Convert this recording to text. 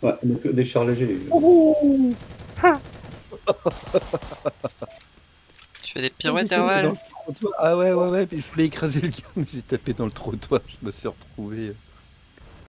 Ouais, donc des chars légers. Oh ah Tu fais des oh, j'ai pirouettes, tapé dans Erval? le trottoir. Ah ouais, ouais, ouais, puis je voulais écraser le gars, mais j'ai tapé dans le trottoir, je me suis retrouvé.